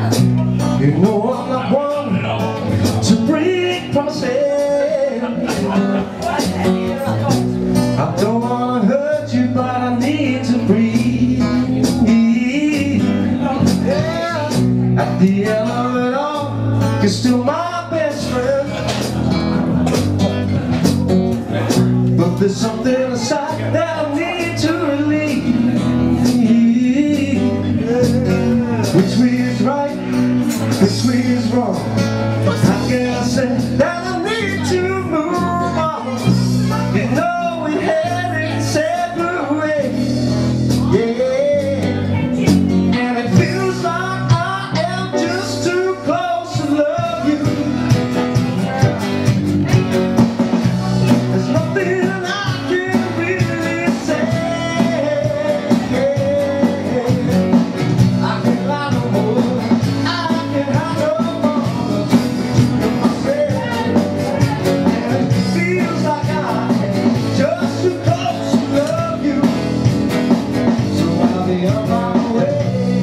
You know I'm not one to break promises. I don't wanna hurt you, but I need to breathe. At the end of it all, you're still my best friend. But there's something inside that I need to release. Which way is right, which way is wrong? How can I say that I need to move on? You know we headed separate ways, yeah. And it feels like I am just too close to love you. There's nothing I can really say. I can lie no more, I can hide no more to myself. And it feels like I am just too close to love you. So I'll be on my way.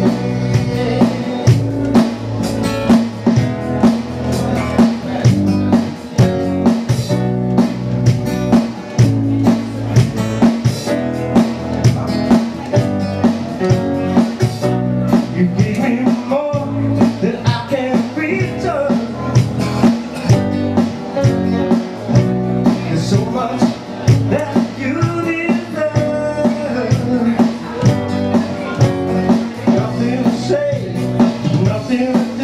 You gave me more than I can return. There's so much that you deserve. Nothing to say, nothing to do.